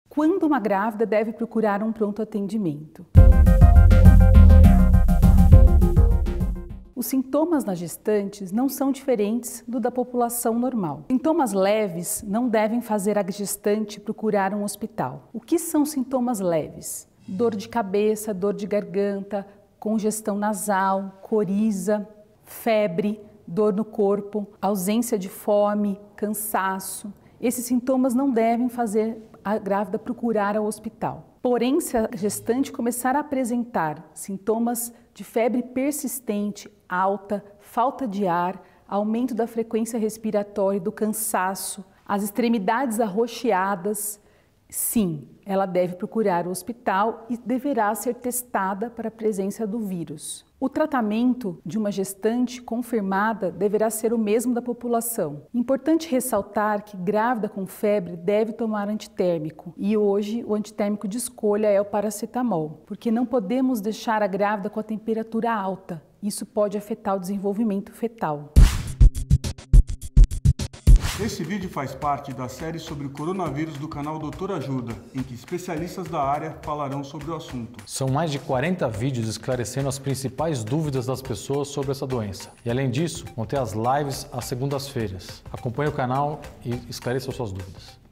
Quando uma grávida deve procurar um pronto atendimento? Os sintomas nas gestantes não são diferentes do da população normal. Sintomas leves não devem fazer a gestante procurar um hospital. O que são sintomas leves? Dor de cabeça, dor de garganta, congestão nasal, coriza, febre, dor no corpo, ausência de fome, cansaço. Esses sintomas não devem fazer a grávida procurar o hospital. Porém, se a gestante começar a apresentar sintomas de febre persistente, alta, falta de ar, aumento da frequência respiratória e do cansaço, as extremidades arroxeadas, sim, ela deve procurar o hospital e deverá ser testada para a presença do vírus. O tratamento de uma gestante confirmada deverá ser o mesmo da população. Importante ressaltar que grávida com febre deve tomar antitérmico e hoje o antitérmico de escolha é o paracetamol, porque não podemos deixar a grávida com a temperatura alta. Isso pode afetar o desenvolvimento fetal. Esse vídeo faz parte da série sobre o coronavírus do canal Doutor Ajuda, em que especialistas da área falarão sobre o assunto. São mais de 40 vídeos esclarecendo as principais dúvidas das pessoas sobre essa doença. E além disso, vão ter as lives às segundas-feiras. Acompanhe o canal e esclareça suas dúvidas.